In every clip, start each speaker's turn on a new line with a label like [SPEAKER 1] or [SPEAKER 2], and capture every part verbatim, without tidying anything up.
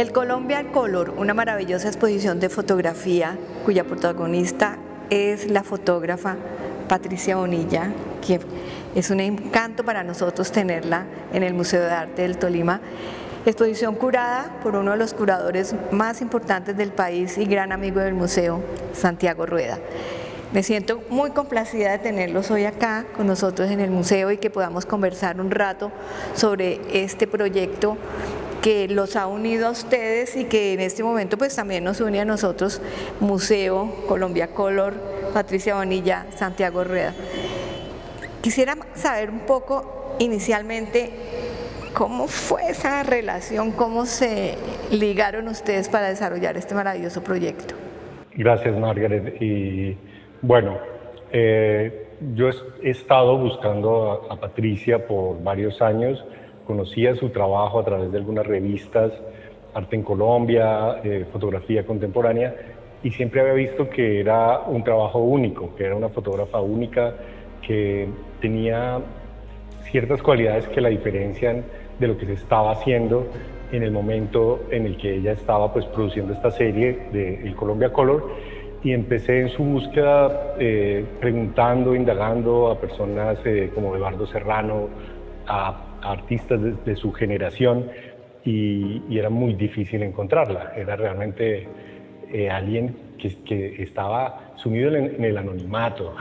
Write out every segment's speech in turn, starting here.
[SPEAKER 1] El Colombia Color, una maravillosa exposición de fotografía cuya protagonista es la fotógrafa Patricia Bonilla, que es un encanto para nosotros tenerla en el Museo de Arte del Tolima. Exposición curada por uno de los curadores más importantes del país y gran amigo del museo, Santiago Rueda. Me siento muy complacida de tenerlos hoy acá con nosotros en el museo y que podamos conversar un rato sobre este proyecto que los ha unido a ustedes y que en este momento pues también nos une a nosotros, Museo Colombia Color, Patricia Bonilla, Santiago Rueda. Quisiera saber un poco inicialmente cómo fue esa relación, cómo se ligaron ustedes para desarrollar este maravilloso proyecto.
[SPEAKER 2] Gracias, Margaret. Y bueno, eh, yo he estado buscando a, a Patricia por varios años. Conocía su trabajo a través de algunas revistas, Arte en Colombia, eh, Fotografía Contemporánea, y siempre había visto que era un trabajo único, que era una fotógrafa única, que tenía ciertas cualidades que la diferencian de lo que se estaba haciendo en el momento en el que ella estaba pues, produciendo esta serie de El Colombia Color, y empecé en su búsqueda eh, preguntando, indagando a personas eh, como Eduardo Serrano, a a artistas de, de su generación, y, y era muy difícil encontrarla. Era realmente eh, alguien que, que estaba sumido en, en el anonimato.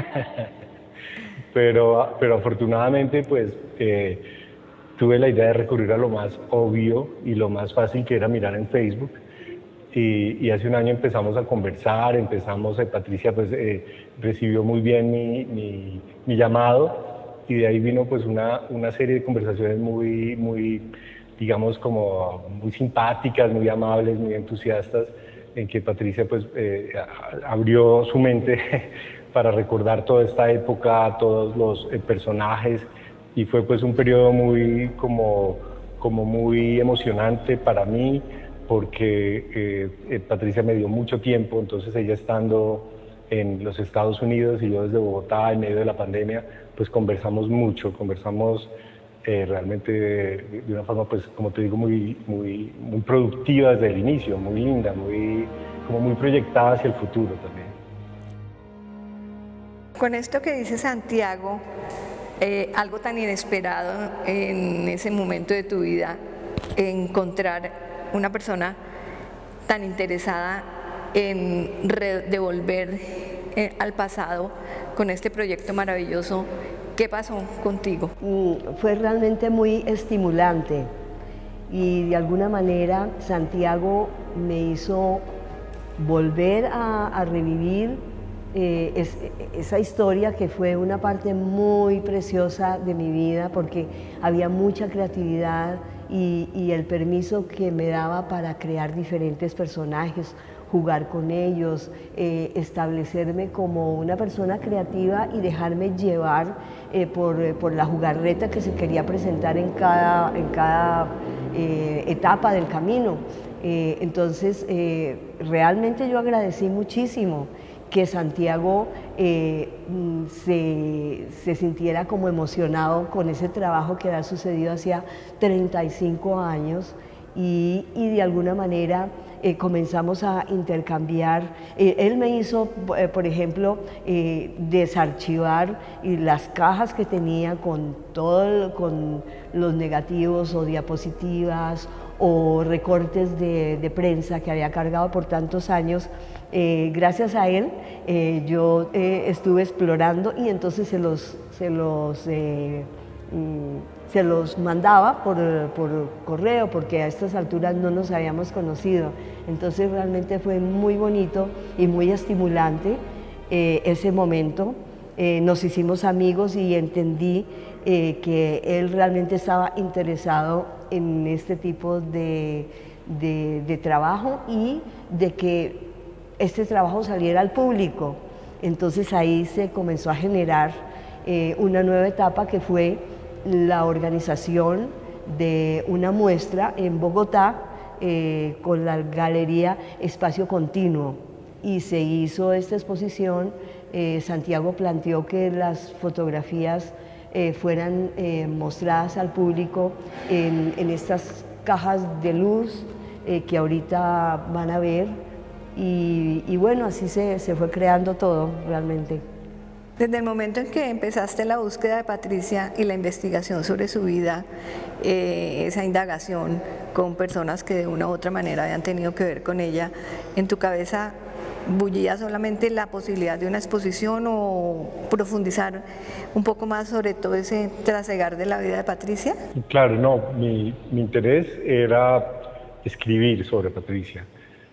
[SPEAKER 2] pero, pero afortunadamente pues eh, tuve la idea de recurrir a lo más obvio y lo más fácil, que era mirar en Facebook. Y, y hace un año empezamos a conversar, empezamos, eh, Patricia pues eh, recibió muy bien mi, mi, mi llamado, y de ahí vino pues una, una serie de conversaciones muy, muy, digamos, como muy simpáticas, muy amables, muy entusiastas, en que Patricia pues eh, abrió su mente para recordar toda esta época, todos los eh, personajes, y fue pues un periodo muy, como, como muy emocionante para mí, porque eh, eh, Patricia me dio mucho tiempo. Entonces ella estando en los Estados Unidos y yo desde Bogotá en medio de la pandemia, pues conversamos mucho, conversamos eh, realmente de, de una forma, pues como te digo, muy, muy, muy productiva desde el inicio, muy linda, muy, como muy proyectada hacia el futuro también.
[SPEAKER 1] Con esto que dice Santiago, eh, algo tan inesperado en ese momento de tu vida, encontrar una persona tan interesada en devolver eh, al pasado con este proyecto maravilloso. ¿Qué pasó contigo?
[SPEAKER 3] Mm, fue realmente muy estimulante, y de alguna manera Santiago me hizo volver a, a revivir eh, es, esa historia que fue una parte muy preciosa de mi vida, porque había mucha creatividad y, y el permiso que me daba para crear diferentes personajes, jugar con ellos, eh, establecerme como una persona creativa y dejarme llevar eh, por, eh, por la jugarreta que se quería presentar en cada, en cada eh, etapa del camino. Eh, entonces, eh, realmente yo agradecí muchísimo que Santiago eh, se, se sintiera como emocionado con ese trabajo que había sucedido hacía treinta y cinco años, y, y de alguna manera Eh, comenzamos a intercambiar. Eh, él me hizo, eh, por ejemplo, eh, desarchivar y las cajas que tenía con, todo, con los negativos o diapositivas o recortes de, de prensa que había cargado por tantos años. Eh, gracias a él eh, yo eh, estuve explorando, y entonces se los, se los eh, mm, se los mandaba por, por correo, porque a estas alturas no nos habíamos conocido. Entonces realmente fue muy bonito y muy estimulante eh, ese momento. Eh, nos hicimos amigos y entendí eh, que él realmente estaba interesado en este tipo de, de, de trabajo, y de que este trabajo saliera al público. Entonces ahí se comenzó a generar eh, una nueva etapa, que fue la organización de una muestra en Bogotá eh, con la Galería Espacio Continuo, y se hizo esta exposición. eh, Santiago planteó que las fotografías eh, fueran eh, mostradas al público en, en estas cajas de luz eh, que ahorita van a ver. Y, y bueno, así se, se fue creando todo realmente.
[SPEAKER 1] Desde el momento en que empezaste la búsqueda de Patricia y la investigación sobre su vida, eh, esa indagación con personas que de una u otra manera habían tenido que ver con ella, ¿en tu cabeza bullía solamente la posibilidad de una exposición o profundizar un poco más sobre todo ese trasegar de la vida de Patricia?
[SPEAKER 2] Claro, no, mi, mi interés era escribir sobre Patricia.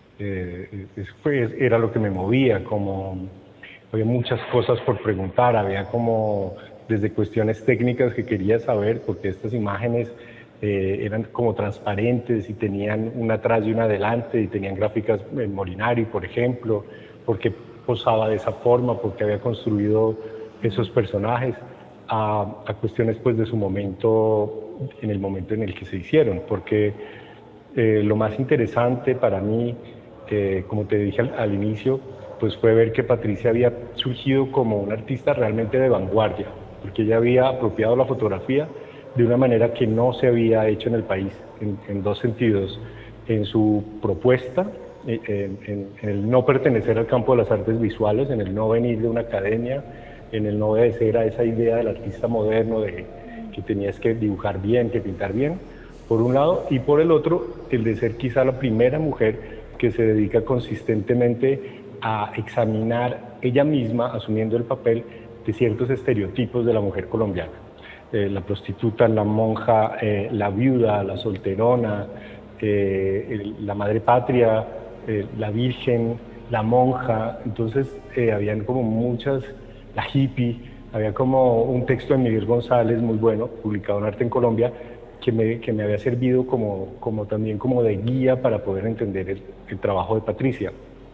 [SPEAKER 2] Eh, fue, era lo que me movía, como había muchas cosas por preguntar, había como desde cuestiones técnicas que quería saber, porque estas imágenes eh, eran como transparentes y tenían una atrás y una adelante y tenían gráficas en Molinari, por ejemplo, porque posaba de esa forma, porque había construido esos personajes, a, a cuestiones pues de su momento, en el momento en el que se hicieron, porque eh, lo más interesante para mí, eh, como te dije al, al inicio, pues fue ver que Patricia había surgido como una artista realmente de vanguardia, porque ella había apropiado la fotografía de una manera que no se había hecho en el país, en, en dos sentidos, en su propuesta, en, en, en el no pertenecer al campo de las artes visuales, en el no venir de una academia, en el no obedecer a esa idea del artista moderno de que tenías que dibujar bien, que pintar bien, por un lado, y por el otro, el de ser quizá la primera mujer que se dedica consistentemente a examinar ella misma, asumiendo el papel de ciertos estereotipos de la mujer colombiana. Eh, la prostituta, la monja, eh, la viuda, la solterona, eh, el, la madre patria, eh, la virgen, la monja. Entonces eh, habían como muchas, la hippie, había como un texto de Miguel González muy bueno, publicado en Arte en Colombia, que me, que me había servido como, como también como de guía para poder entender el, el trabajo de Patricia.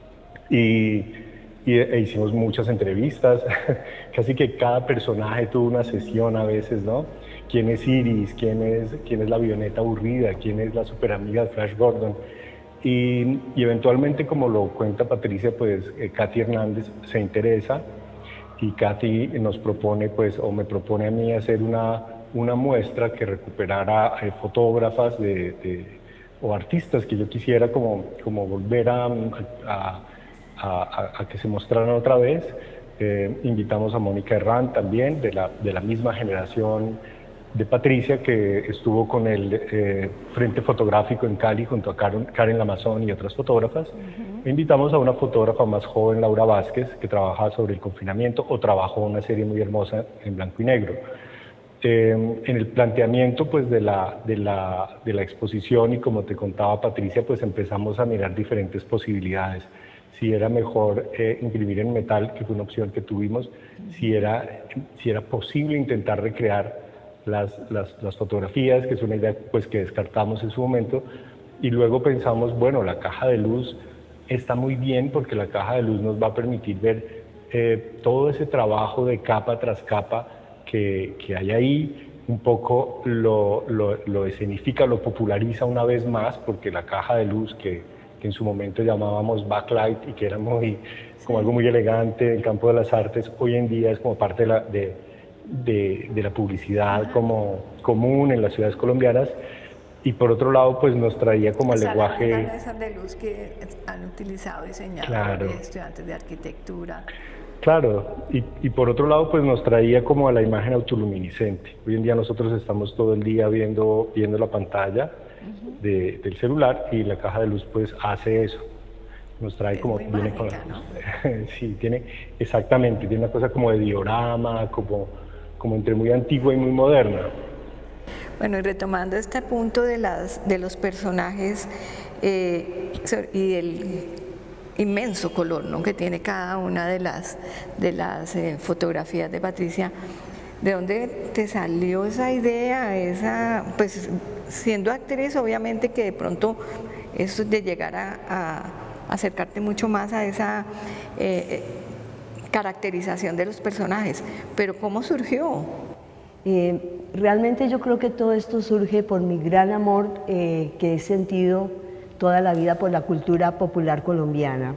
[SPEAKER 2] Y, y e hicimos muchas entrevistas, casi que cada personaje tuvo una sesión a veces, ¿no? ¿Quién es Iris? ¿Quién es, quién es la avioneta aburrida? ¿Quién es la superamiga de Flash Gordon? Y, y eventualmente, como lo cuenta Patricia, pues eh, Katy Hernández se interesa y Katy nos propone, pues, o me propone a mí hacer una, una muestra que recuperara eh, fotógrafas de, de, o artistas que yo quisiera como, como volver a, a A, a, a que se mostraran otra vez. Eh, invitamos a Mónica Herrán también, de la, de la misma generación de Patricia, que estuvo con el eh, Frente Fotográfico en Cali junto a Karen, Karen Lamazón y otras fotógrafas. Uh-huh. Invitamos a una fotógrafa más joven, Laura Vázquez, que trabaja sobre el confinamiento o trabajó una serie muy hermosa en blanco y negro. Eh, en el planteamiento pues, de, la, de, la, de la exposición, y como te contaba Patricia, pues empezamos a mirar diferentes posibilidades. Si era mejor eh, imprimir en metal, que fue una opción que tuvimos, si era, si era posible intentar recrear las, las, las fotografías, que es una idea pues, que descartamos en su momento, y luego pensamos, bueno, la caja de luz está muy bien porque la caja de luz nos va a permitir ver eh, todo ese trabajo de capa tras capa que, que hay ahí, un poco lo, lo, lo escenifica, lo populariza una vez más, porque la caja de luz que que en su momento llamábamos backlight y que era muy, como algo muy elegante en el campo de las artes, hoy en día es como parte de la, de, de, de la publicidad como común en las ciudades colombianas. Y por otro lado, pues nos traía como el lenguaje...
[SPEAKER 1] Las mesas de luz que han utilizado diseñadores, claro, estudiantes de arquitectura.
[SPEAKER 2] Claro, y, y por otro lado, pues nos traía como a la imagen autoluminiscente. Hoy en día nosotros estamos todo el día viendo, viendo la pantalla De, del celular, y la caja de luz pues hace eso, nos trae
[SPEAKER 1] es
[SPEAKER 2] como
[SPEAKER 1] muy
[SPEAKER 2] viene
[SPEAKER 1] mágica,
[SPEAKER 2] con,
[SPEAKER 1] ¿no?
[SPEAKER 2] Sí, tiene exactamente, tiene una cosa como de diorama, como, como entre muy antigua y muy moderna.
[SPEAKER 1] Bueno, y retomando este punto de, las, de los personajes eh, y el inmenso color, ¿no?, que tiene cada una de las, de las eh, fotografías de Patricia, ¿de dónde te salió esa idea? Esa, pues siendo actriz, obviamente que de pronto eso de llegar a, a acercarte mucho más a esa eh, caracterización de los personajes, pero ¿cómo surgió?
[SPEAKER 3] Eh, realmente yo creo que todo esto surge por mi gran amor eh, que he sentido toda la vida por la cultura popular colombiana.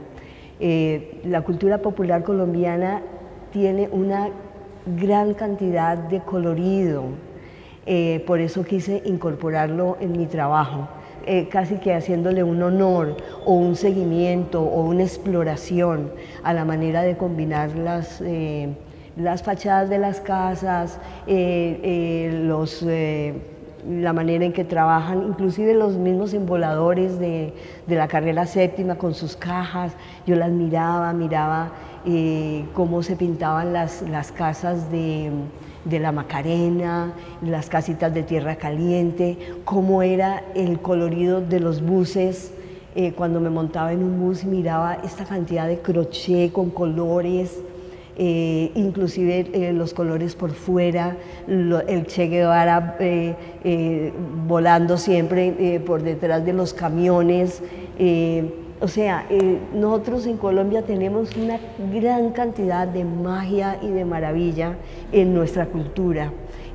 [SPEAKER 3] Eh, la cultura popular colombiana tiene una gran cantidad de colorido, eh, por eso quise incorporarlo en mi trabajo. eh, casi que haciéndole un honor o un seguimiento o una exploración a la manera de combinar las, eh, las fachadas de las casas, eh, eh, los... Eh, la manera en que trabajan, inclusive los mismos emboladores de, de la carrera séptima con sus cajas, yo las miraba, miraba eh, cómo se pintaban las, las casas de, de la Macarena, las casitas de tierra caliente, cómo era el colorido de los buses, eh, cuando me montaba en un bus y miraba esta cantidad de crochet con colores, Eh, inclusive eh, los colores por fuera, lo, el Che Guevara eh, eh, volando siempre eh, por detrás de los camiones. Eh, o sea, eh, nosotros en Colombia tenemos una gran cantidad de magia y de maravilla en nuestra cultura.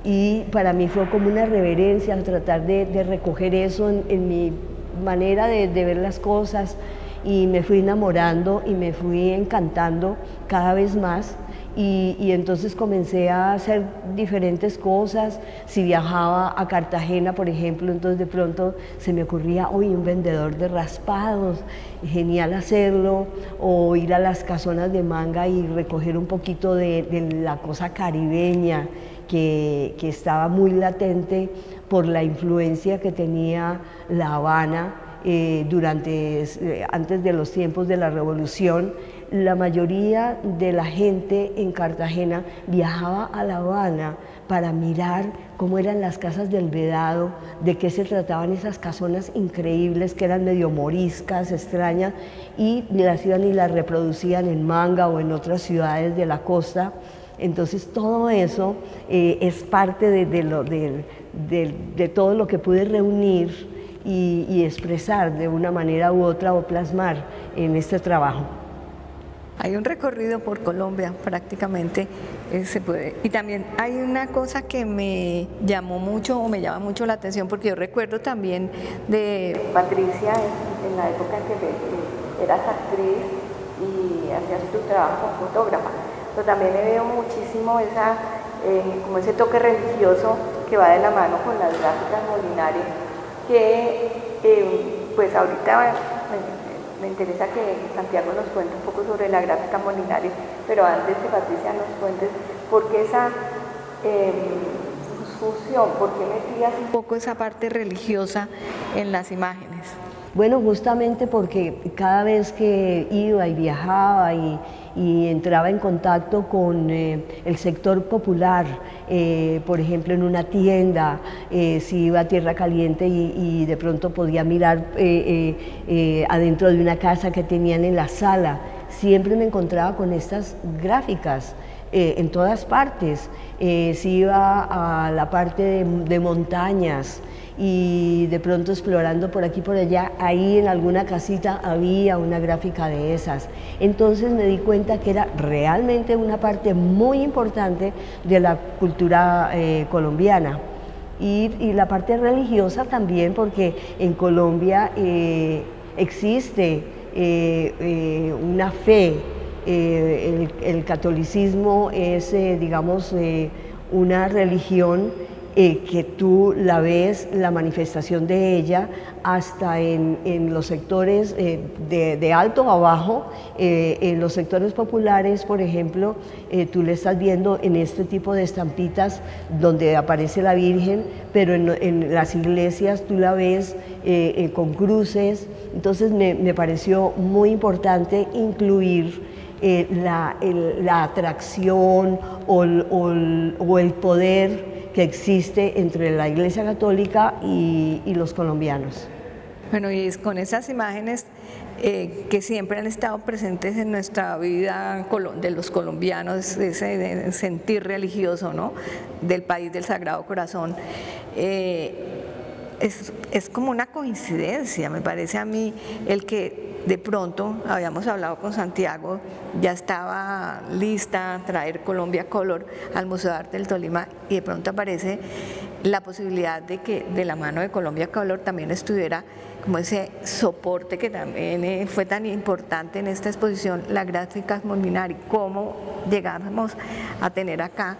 [SPEAKER 3] Y para mí fue como una reverencia tratar de, de recoger eso en, en mi manera de, de ver las cosas. Y me fui enamorando y me fui encantando cada vez más y, y entonces comencé a hacer diferentes cosas. Si viajaba a Cartagena, por ejemplo, entonces de pronto se me ocurría, hoy un vendedor de raspados, genial hacerlo, o ir a las casonas de manga y recoger un poquito de, de la cosa caribeña que, que estaba muy latente por la influencia que tenía La Habana. Eh, durante, eh, antes de los tiempos de la Revolución, la mayoría de la gente en Cartagena viajaba a La Habana para mirar cómo eran las casas del Vedado, de qué se trataban esas casonas increíbles que eran medio moriscas, extrañas, y las iban y las reproducían en Manga o en otras ciudades de la costa. Entonces todo eso eh, es parte de, de, lo, de, de, de todo lo que pude reunir Y, y expresar de una manera u otra o plasmar en este trabajo.
[SPEAKER 1] Hay un recorrido por Colombia prácticamente, eh, se puede. Y también hay una cosa que me llamó mucho o me llama mucho la atención, porque yo recuerdo también de Patricia en, en la época en que eras actriz y hacías tu trabajo como fotógrafa, pero también le veo muchísimo esa, eh, como ese toque religioso que va de la mano con las gráficas Molinari, que eh, pues ahorita me, me interesa que Santiago nos cuente un poco sobre la gráfica Molinari, pero antes que Patricia nos cuentes por qué esa eh, fusión, por qué metías un poco esa parte religiosa en las imágenes.
[SPEAKER 3] Bueno, justamente porque cada vez que iba y viajaba y, y entraba en contacto con eh, el sector popular, eh, por ejemplo en una tienda, eh, si iba a Tierra Caliente y, y de pronto podía mirar eh, eh, eh, adentro de una casa que tenían en la sala, siempre me encontraba con estas gráficas. Eh, en todas partes, eh, si iba a la parte de, de montañas y de pronto explorando por aquí y por allá, ahí en alguna casita había una gráfica de esas. Entonces me di cuenta que era realmente una parte muy importante de la cultura eh, colombiana. Y, y la parte religiosa también, porque en Colombia eh, existe eh, eh, una fe. Eh, el, el catolicismo es, eh, digamos, eh, una religión eh, que tú la ves, la manifestación de ella, hasta en, en los sectores eh, de, de alto a bajo, eh, en los sectores populares, por ejemplo, eh, tú le estás viendo en este tipo de estampitas donde aparece la Virgen, pero en, en las iglesias tú la ves eh, eh, con cruces. Entonces me, me pareció muy importante incluir Eh, la, el, la atracción o el, o, el, o el poder que existe entre la Iglesia Católica y, y los colombianos.
[SPEAKER 1] Bueno, y es con esas imágenes eh, que siempre han estado presentes en nuestra vida de los colombianos, ese sentir religioso, ¿no?, del país del Sagrado Corazón. Eh, es, es como una coincidencia, me parece a mí, el que de pronto, habíamos hablado con Santiago, ya estaba lista a traer Colombia Color al Museo de Arte del Tolima, y de pronto aparece la posibilidad de que de la mano de Colombia Color también estuviera como ese soporte que también fue tan importante en esta exposición, la gráfica Molinari, cómo llegamos a tener acá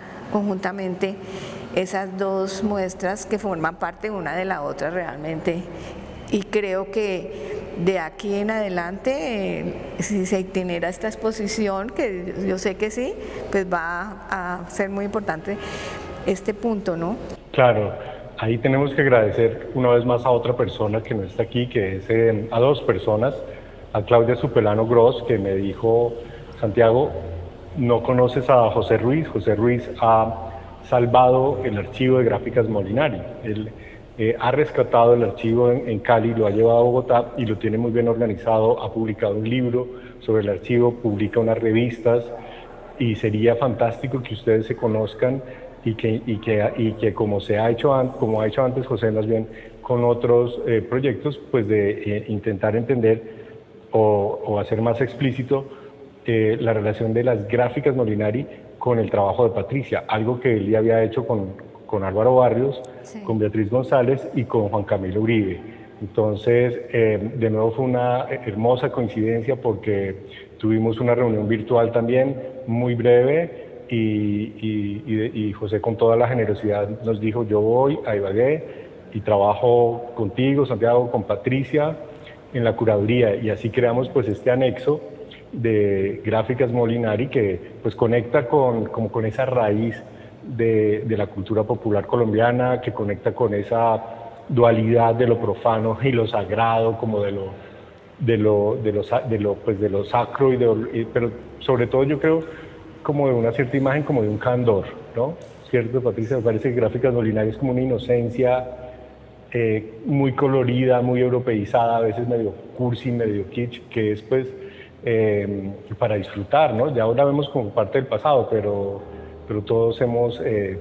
[SPEAKER 1] conjuntamente esas dos muestras que forman parte una de la otra realmente. y creo que de aquí en adelante, eh, si se genera esta exposición, que yo sé que sí, pues va a ser muy importante este punto, ¿no?
[SPEAKER 2] Claro, ahí tenemos que agradecer una vez más a otra persona que no está aquí, que es eh, a dos personas, a Claudia Supelano Gross, que me dijo, Santiago, no conoces a José Ruiz. José Ruiz ha salvado el archivo de Gráficas Molinari. Él eh, ha rescatado el archivo en, en Cali, lo ha llevado a Bogotá y lo tiene muy bien organizado. Ha publicado un libro sobre el archivo, publica unas revistas y sería fantástico que ustedes se conozcan y que, y que, y que como, se ha hecho, como ha hecho antes José, más bien con otros eh, proyectos, pues de eh, intentar entender o, o hacer más explícito Eh, la relación de las Gráficas Molinari con el trabajo de Patricia, algo que él ya había hecho con, con Álvaro Barrios, sí, con Beatriz González y con Juan Camilo Uribe. Entonces, eh, de nuevo fue una hermosa coincidencia porque tuvimos una reunión virtual también, muy breve, y, y, y, y José con toda la generosidad nos dijo, yo voy a Ibagué y trabajo contigo, Santiago, con Patricia, en la curaduría, y así creamos pues este anexo de Gráficas Molinari que pues conecta con, como con esa raíz de, de la cultura popular colombiana, que conecta con esa dualidad de lo profano y lo sagrado, como de lo, de lo, de lo, de lo, pues de lo sacro, y de, pero sobre todo yo creo como de una cierta imagen como de un candor, ¿no? ¿Cierto, Patricia? Me parece que Gráficas Molinari es como una inocencia eh, muy colorida, muy europeizada, a veces medio cursi, medio kitsch, que es pues Eh, para disfrutar, ¿no? Ya ahora vemos como parte del pasado, pero, pero todos hemos eh, eh,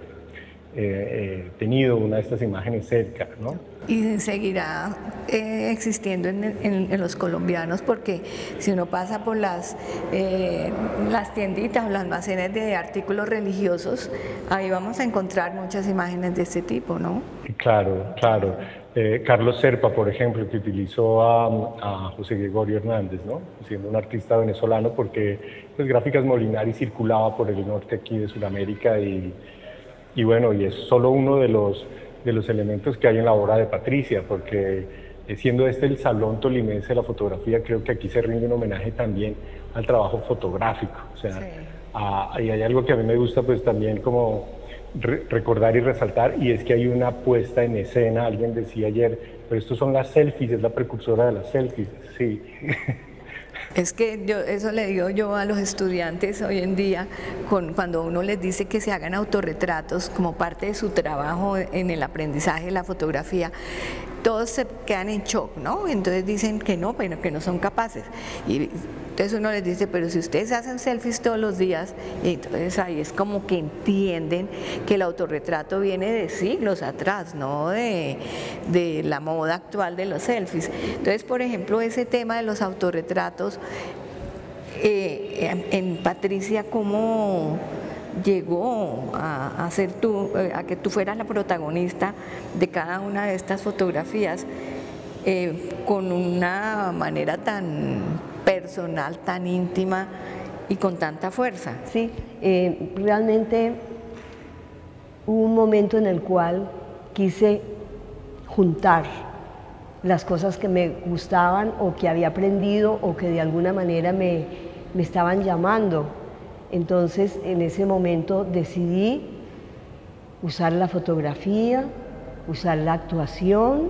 [SPEAKER 2] eh, tenido una de estas imágenes cerca, ¿no?
[SPEAKER 1] Y seguirá eh, existiendo en, en, en los colombianos, porque si uno pasa por las, eh, las tienditas o los almacenes de artículos religiosos, ahí vamos a encontrar muchas imágenes de este tipo, ¿no?
[SPEAKER 2] Claro, claro. Eh, Carlos Serpa, por ejemplo, que utilizó a, a José Gregorio Hernández, ¿no? Siendo un artista venezolano, porque pues, Gráficas Molinari circulaba por el norte aquí de Sudamérica y, y bueno, y es solo uno de los, de los elementos que hay en la obra de Patricia, porque eh, siendo este el Salón Tolimense de la Fotografía, creo que aquí se rinde un homenaje también al trabajo fotográfico, o sea, sí. a, y hay algo que a mí me gusta pues también como Re recordar y resaltar, y es que hay una puesta en escena, alguien decía ayer, pero estos son las selfies, es la precursora de las selfies, sí.
[SPEAKER 1] Es que yo, eso le digo yo a los estudiantes hoy en día, con, cuando uno les dice que se hagan autorretratos como parte de su trabajo en el aprendizaje de la fotografía, todos se quedan en shock, ¿no? Entonces dicen que no, pero que no son capaces. Y entonces uno les dice, pero si ustedes hacen selfies todos los días, y entonces ahí es como que entienden que el autorretrato viene de siglos atrás, no de, de la moda actual de los selfies. Entonces, por ejemplo, ese tema de los autorretratos, eh, en, en Patricia, ¿cómo llegó a, a, ser tú, a que tú fueras la protagonista de cada una de estas fotografías eh, con una manera tan personal, tan íntima y con tanta fuerza?
[SPEAKER 3] Sí, eh, realmente hubo un momento en el cual quise juntar las cosas que me gustaban o que había aprendido o que de alguna manera me, me estaban llamando. Entonces, en ese momento decidí usar la fotografía, usar la actuación,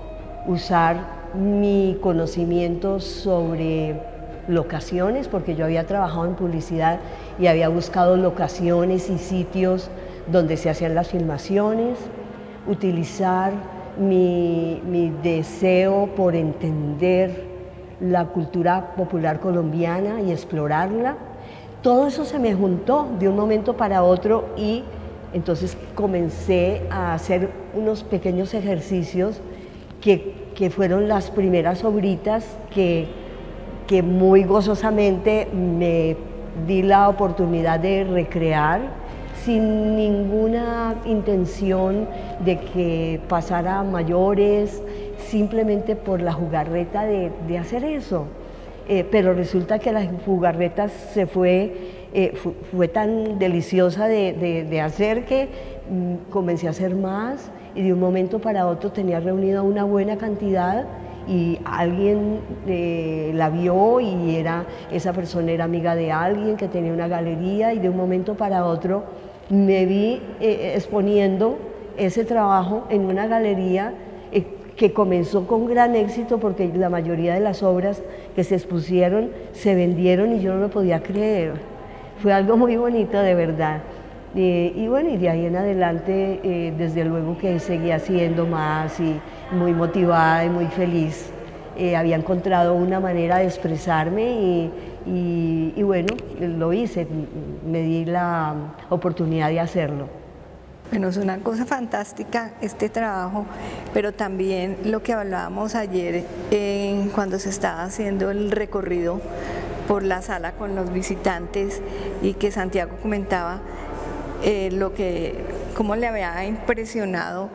[SPEAKER 3] usar mi conocimiento sobre locaciones, porque yo había trabajado en publicidad y había buscado locaciones y sitios donde se hacían las filmaciones, utilizar mi, mi deseo por entender la cultura popular colombiana y explorarla. Todo eso se me juntó de un momento para otro y entonces comencé a hacer unos pequeños ejercicios que, que fueron las primeras obritas que, que muy gozosamente me di la oportunidad de recrear sin ninguna intención de que pasara a mayores, simplemente por la jugarreta de, de hacer eso. Eh, pero resulta que la jugarreta se fue, eh, fue, fue tan deliciosa de, de, de hacer que mm, comencé a hacer más y de un momento para otro tenía reunido una buena cantidad y alguien eh, la vio y era, esa persona era amiga de alguien que tenía una galería y de un momento para otro me vi eh, exponiendo ese trabajo en una galería eh, que comenzó con gran éxito porque la mayoría de las obras que se expusieron se vendieron y yo no lo podía creer. Fue algo muy bonito de verdad. Eh, y bueno, y de ahí en adelante, eh, desde luego que seguía haciendo más y muy motivada y muy feliz. Eh, había encontrado una manera de expresarme y, y, y bueno, lo hice, me di la oportunidad de hacerlo.
[SPEAKER 1] Bueno, es una cosa fantástica este trabajo, pero también lo que hablábamos ayer eh, cuando se estaba haciendo el recorrido por la sala con los visitantes y que Santiago comentaba eh, lo que, cómo le había impresionado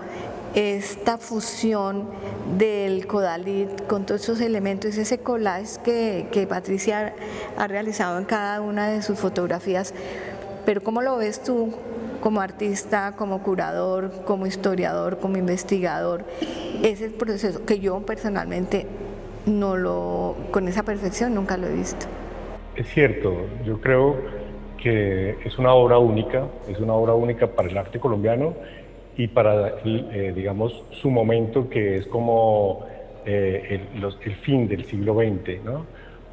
[SPEAKER 1] esta fusión del Codalit con todos esos elementos, ese collage que, que Patricia ha realizado en cada una de sus fotografías. Pero ¿cómo lo ves tú como artista, como curador, como historiador, como investigador? Ese proceso que yo personalmente no lo, con esa perfección nunca lo he visto.
[SPEAKER 2] Es cierto, yo creo que es una obra única, es una obra única para el arte colombiano y para, eh, digamos, su momento, que es como eh, el, los, el fin del siglo veinte, ¿no?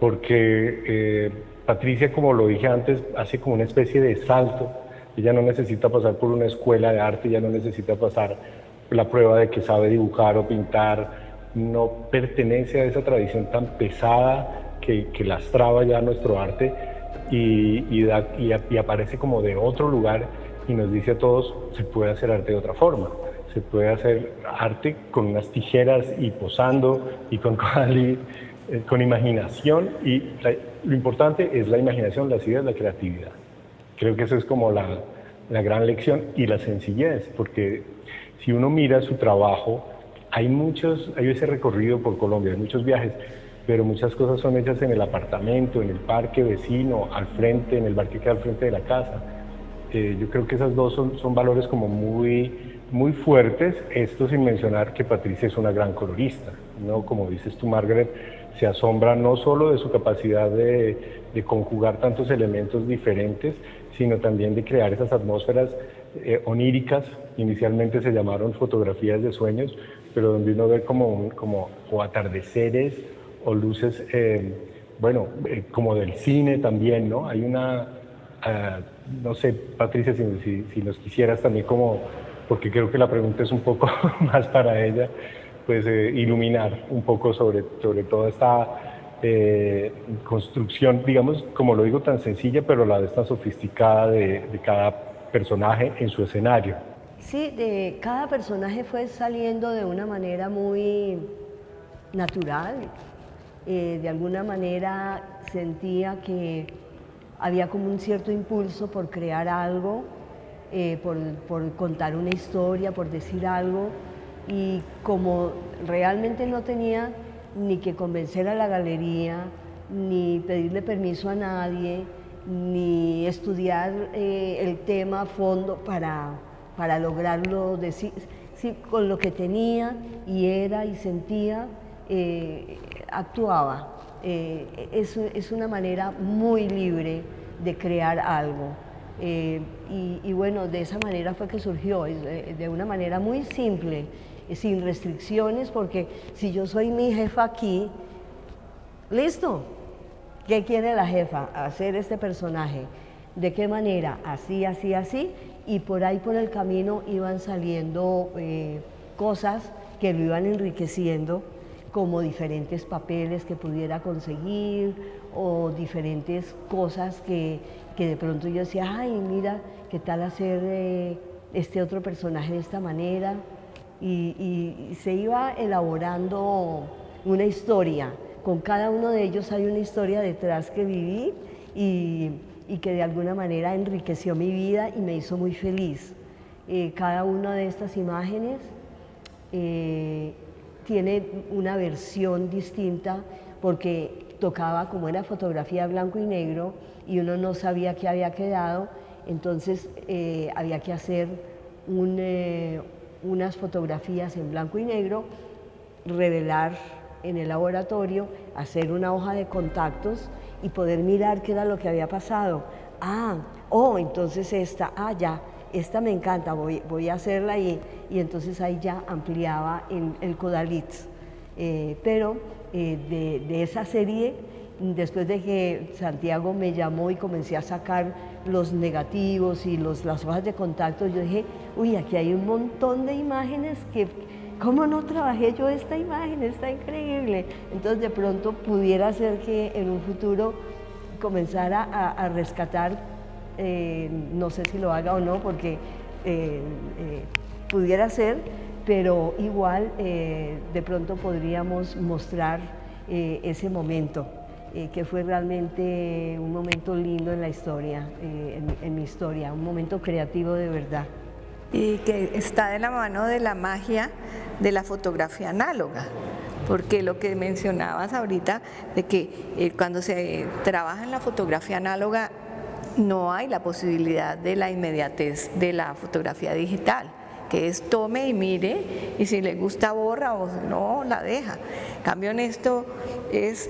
[SPEAKER 2] Porque eh, Patricia, como lo dije antes, hace como una especie de salto. Ella no necesita pasar por una escuela de arte, ella no necesita pasar la prueba de que sabe dibujar o pintar, no pertenece a esa tradición tan pesada que, que lastraba ya nuestro arte y, y, da, y, y aparece como de otro lugar y nos dice a todos, se puede hacer arte de otra forma, se puede hacer arte con unas tijeras y posando y con, eh, con imaginación, y la, lo importante es la imaginación, las ideas, la creatividad. Creo que eso es como la, la gran lección y la sencillez, porque si uno mira su trabajo, hay muchos, hay ese recorrido por Colombia, hay muchos viajes, pero muchas cosas son hechas en el apartamento, en el parque vecino, al frente, en el bar que queda al frente de la casa. Eh, yo creo que esas dos son, son valores como muy, muy fuertes, esto sin mencionar que Patricia es una gran colorista, ¿no? Como dices tú, Margaret, se asombra no solo de su capacidad de, de conjugar tantos elementos diferentes, sino también de crear esas atmósferas eh, oníricas. Inicialmente se llamaron fotografías de sueños, pero donde uno ve como, como o atardeceres o luces, eh, bueno, eh, como del cine también, ¿no? Hay una, uh, no sé, Patricia, si, si, si nos quisieras también como, porque creo que la pregunta es un poco más para ella, pues eh, iluminar un poco sobre, sobre toda esta eh, construcción, digamos, como lo digo, tan sencilla, pero a la vez tan sofisticada de, de cada personaje en su escenario.
[SPEAKER 3] Sí, de, cada personaje fue saliendo de una manera muy natural. Eh, de alguna manera sentía que había como un cierto impulso por crear algo, eh, por, por contar una historia, por decir algo, y como realmente no tenía ni que convencer a la galería, ni pedirle permiso a nadie, ni estudiar eh, el tema a fondo para, para lograrlo decir, sí, con lo que tenía y era y sentía, eh, actuaba. Eh, es, es una manera muy libre de crear algo. Eh, y, y bueno, de esa manera fue que surgió, de una manera muy simple, sin restricciones, porque si yo soy mi jefa aquí, listo, ¿qué quiere la jefa? Hacer este personaje. ¿De qué manera? Así, así, así, y por ahí por el camino iban saliendo eh, cosas que lo iban enriqueciendo, como diferentes papeles que pudiera conseguir o diferentes cosas que, que de pronto yo decía, ay, mira, ¿qué tal hacer eh, este otro personaje de esta manera? Y, y, y se iba elaborando una historia. Con cada uno de ellos hay una historia detrás que viví y, y que de alguna manera enriqueció mi vida y me hizo muy feliz. Eh, cada una de estas imágenes eh, tiene una versión distinta porque tocaba, como era fotografía blanco y negro y uno no sabía qué había quedado, entonces eh, había que hacer un, eh, unas fotografías en blanco y negro, revelar en el laboratorio, hacer una hoja de contactos y poder mirar qué era lo que había pasado. Ah, oh, entonces esta, ah, ya, esta me encanta, voy, voy a hacerla y, y entonces ahí ya ampliaba el, el Codalitz. Eh, pero eh, de, de esa serie, después de que Santiago me llamó y comencé a sacar los negativos y los, las hojas de contacto, yo dije, uy, aquí hay un montón de imágenes que, ¿cómo no trabajé yo esta imagen? Está increíble. Entonces de pronto pudiera ser que en un futuro comenzara a, a rescatar, eh, no sé si lo haga o no, porque eh, eh, pudiera ser, pero igual eh, de pronto podríamos mostrar eh, ese momento. Eh, que fue realmente un momento lindo en la historia, eh, en, en mi historia, un momento creativo de verdad.
[SPEAKER 1] Y que está de la mano de la magia de la fotografía análoga, porque lo que mencionabas ahorita, de que eh, cuando se trabaja en la fotografía análoga no hay la posibilidad de la inmediatez de la fotografía digital, que es tome y mire, y si le gusta borra o no, la deja. En cambio en esto es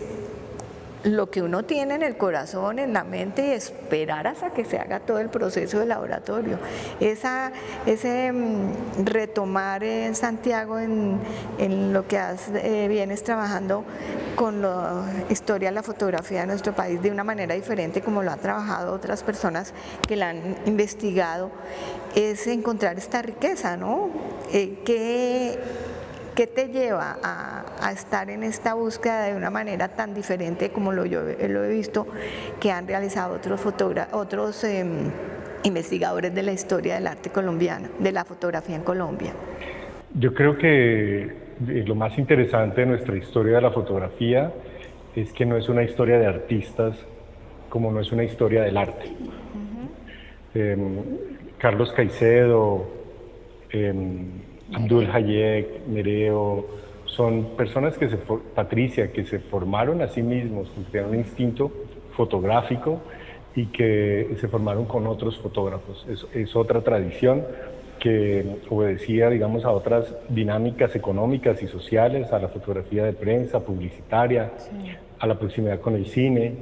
[SPEAKER 1] lo que uno tiene en el corazón, en la mente, y esperar hasta que se haga todo el proceso de laboratorio. Esa, ese mm, retomar en Santiago en, en lo que has, eh, vienes trabajando con la historia de la fotografía de nuestro país de una manera diferente como lo han trabajado otras personas que la han investigado, es encontrar esta riqueza, ¿no? Eh, que ¿Qué te lleva a, a estar en esta búsqueda de una manera tan diferente como lo yo lo he visto que han realizado otros, otros eh, investigadores de la historia del arte colombiano, de la fotografía en Colombia?
[SPEAKER 2] Yo creo que lo más interesante de nuestra historia de la fotografía es que no es una historia de artistas como no es una historia del arte. Uh-huh. eh, Carlos Caicedo, eh, Abdul Hayek, Nereo, son personas que se, Patricia, que se formaron a sí mismos, que tenían un instinto fotográfico y que se formaron con otros fotógrafos. Es, es otra tradición que obedecía, digamos, a otras dinámicas económicas y sociales, a la fotografía de prensa, publicitaria, sí, a la proximidad con el cine,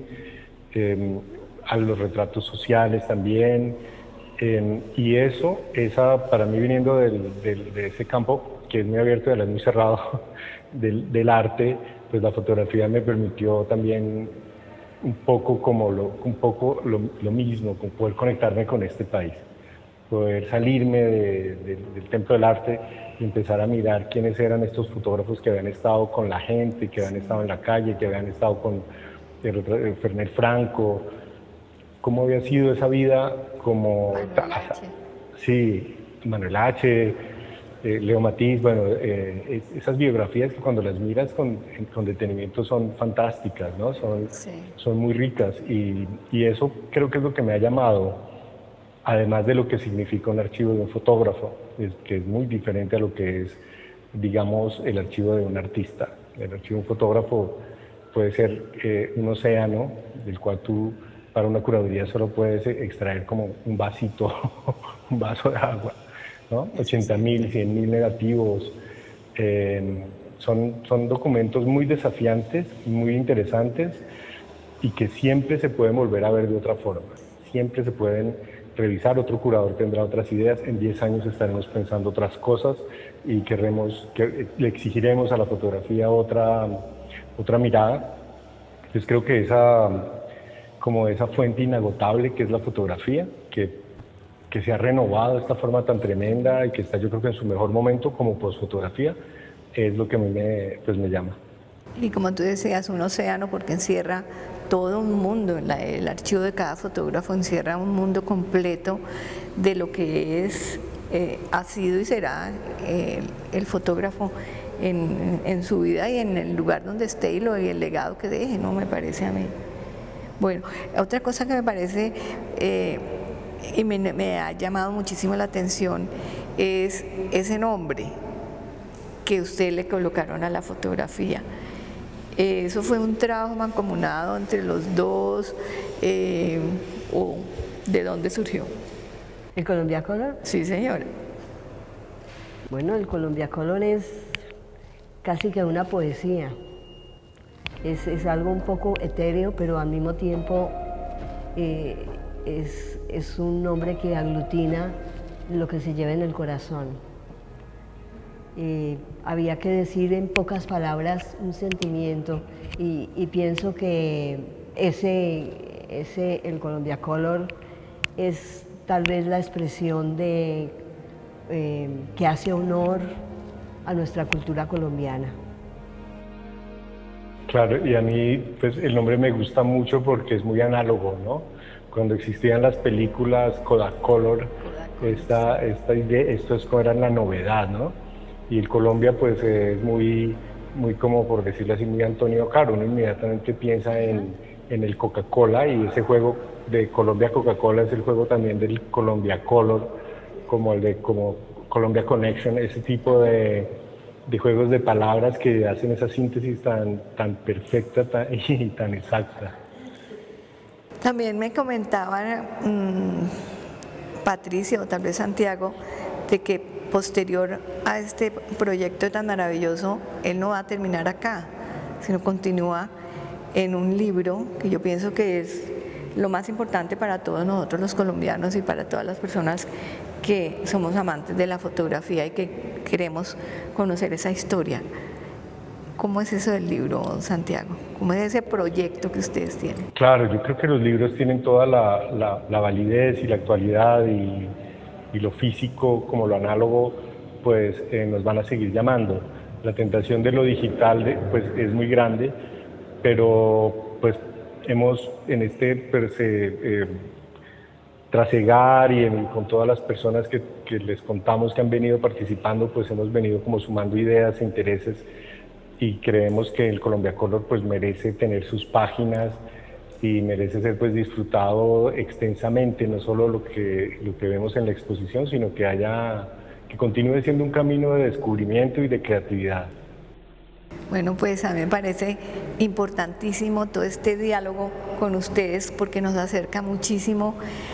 [SPEAKER 2] eh, a los retratos sociales también. Eh, y eso, esa, para mí viniendo del, del, de ese campo, que es muy abierto y a la vez muy cerrado, del, del arte, pues la fotografía me permitió también un poco como lo, un poco lo, lo mismo, con poder conectarme con este país, poder salirme de, de, del templo del arte y empezar a mirar quiénes eran estos fotógrafos que habían estado con la gente, que habían estado en la calle, que habían estado con eh, Fernet Franco, cómo había sido esa vida como...
[SPEAKER 1] Manuel H.
[SPEAKER 2] Sí, Manuel H., eh, Leo Matiz, bueno, eh, es, esas biografías que cuando las miras con, con detenimiento son fantásticas, ¿no? Son, sí, son muy ricas y, y eso creo que es lo que me ha llamado, además de lo que significa un archivo de un fotógrafo, es, que es muy diferente a lo que es, digamos, el archivo de un artista. El archivo de un fotógrafo puede ser eh, un océano del cual tú, para una curaduría, solo puedes extraer como un vasito, un vaso de agua, ¿no? ochenta mil, cien mil negativos. Eh, son, son documentos muy desafiantes, muy interesantes y que siempre se pueden volver a ver de otra forma. Siempre se pueden revisar, otro curador tendrá otras ideas, en diez años estaremos pensando otras cosas y querremos, que, le exigiremos a la fotografía otra, otra mirada. Entonces creo que esa... como esa fuente inagotable que es la fotografía, que, que se ha renovado de esta forma tan tremenda y que está yo creo que en su mejor momento como posfotografía, es lo que a mí me, pues, me llama.
[SPEAKER 1] Y como tú decías, un océano porque encierra todo un mundo, la, el archivo de cada fotógrafo encierra un mundo completo de lo que es, eh, ha sido y será eh, el fotógrafo en, en su vida y en el lugar donde esté y, lo, y el legado que deje, ¿no? Me parece a mí. Bueno, otra cosa que me parece eh, y me, me ha llamado muchísimo la atención es ese nombre que usted le colocaron a la fotografía. Eh, ¿Eso fue un trabajo mancomunado entre los dos eh, o de dónde surgió?
[SPEAKER 3] ¿El Colombia Color?
[SPEAKER 1] Sí, señora.
[SPEAKER 3] Bueno, el Colombiacolor es casi que una poesía. Es, es algo un poco etéreo, pero al mismo tiempo eh, es, es un nombre que aglutina lo que se lleva en el corazón. Eh, había que decir en pocas palabras un sentimiento y, y pienso que ese, ese, el Colombiacolor es tal vez la expresión de, eh, que hace honor a nuestra cultura colombiana.
[SPEAKER 2] Claro, y a mí pues el nombre me gusta mucho porque es muy análogo, ¿no? Cuando existían las películas Kodacolor, esta, esta idea, esto es como era la novedad, ¿no? Y el Colombia pues es muy, muy como por decirlo así, muy Antonio Caro, uno inmediatamente piensa en, en el Coca-Cola y ese juego de Colombia-Coca-Cola es el juego también del Colombiacolor, como el de como Colombia Connection, ese tipo de, de juegos de palabras que hacen esa síntesis tan, tan perfecta tan, y tan exacta.
[SPEAKER 1] También me comentaba mmm, Patricia o tal vez Santiago de que posterior a este proyecto tan maravilloso, él no va a terminar acá, sino continúa en un libro que yo pienso que es lo más importante para todos nosotros los colombianos y para todas las personas que somos amantes de la fotografía y que queremos conocer esa historia. ¿Cómo es eso del libro, Santiago? ¿Cómo es ese proyecto que ustedes tienen?
[SPEAKER 2] Claro, yo creo que los libros tienen toda la, la, la validez y la actualidad y, y lo físico como lo análogo, pues eh, nos van a seguir llamando. La tentación de lo digital de, pues, es muy grande, pero pues hemos en este pues, eh, eh, trasegar y en, con todas las personas que, que les contamos que han venido participando, pues hemos venido como sumando ideas e intereses y creemos que el Colombiacolor pues merece tener sus páginas y merece ser pues disfrutado extensamente, no solo lo que, lo que vemos en la exposición, sino que haya, que continúe siendo un camino de descubrimiento y de creatividad.
[SPEAKER 1] Bueno, pues a mí me parece importantísimo todo este diálogo con ustedes porque nos acerca muchísimo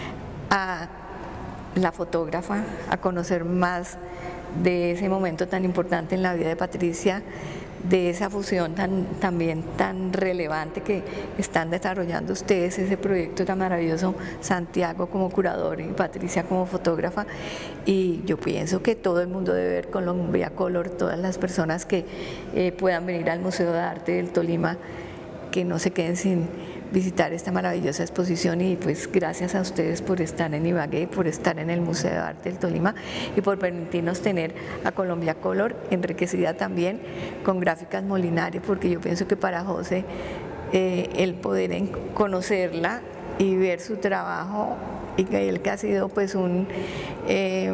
[SPEAKER 1] a la fotógrafa, a conocer más de ese momento tan importante en la vida de Patricia, de esa fusión tan, también tan relevante que están desarrollando ustedes, ese proyecto tan maravilloso, Santiago como curador y Patricia como fotógrafa. Y yo pienso que todo el mundo debe ver Colombiacolor, todas las personas que eh, puedan venir al Museo de Arte del Tolima, que no se queden sin visitar esta maravillosa exposición y pues gracias a ustedes por estar en Ibagué, por estar en el Museo de Arte del Tolima y por permitirnos tener a Colombiacolor enriquecida también con gráficas Molinari, porque yo pienso que para José eh, el poder en conocerla y ver su trabajo y que él que ha sido pues un eh,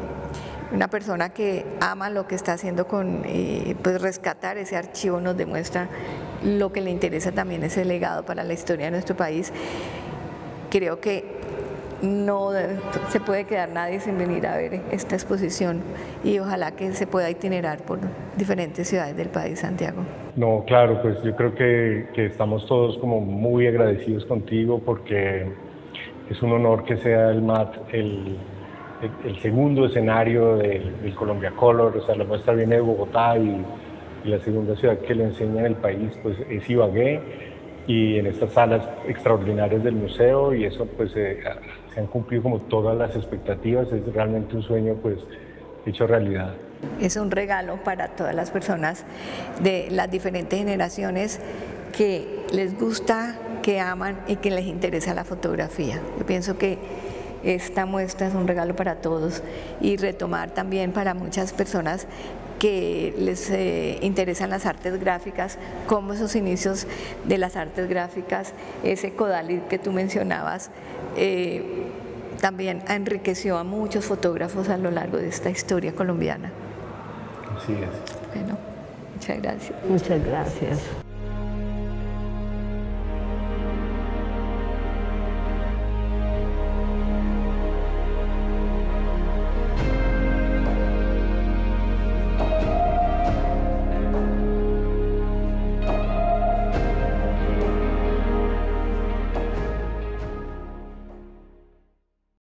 [SPEAKER 1] una persona que ama lo que está haciendo con eh, pues rescatar ese archivo nos demuestra lo que le interesa también ese legado para la historia de nuestro país. Creo que no se puede quedar nadie sin venir a ver esta exposición y ojalá que se pueda itinerar por diferentes ciudades del país, Santiago.
[SPEAKER 2] No, claro, pues yo creo que, que estamos todos como muy agradecidos contigo porque es un honor que sea el M A T el, el, el segundo escenario del, del Colombiacolor, o sea, la muestra viene de Bogotá y y la segunda ciudad que le enseña en el país pues es Ibagué y en estas salas extraordinarias del museo y eso pues eh, se han cumplido como todas las expectativas, es realmente un sueño pues hecho realidad.
[SPEAKER 1] Es un regalo para todas las personas de las diferentes generaciones que les gusta, que aman y que les interesa la fotografía. Yo pienso que esta muestra es un regalo para todos y retomar también para muchas personas que les eh, interesan las artes gráficas, como esos inicios de las artes gráficas, ese Codalid que tú mencionabas, eh, también enriqueció a muchos fotógrafos a lo largo de esta historia colombiana.
[SPEAKER 2] Así es.
[SPEAKER 1] Bueno, muchas gracias.
[SPEAKER 3] Muchas gracias.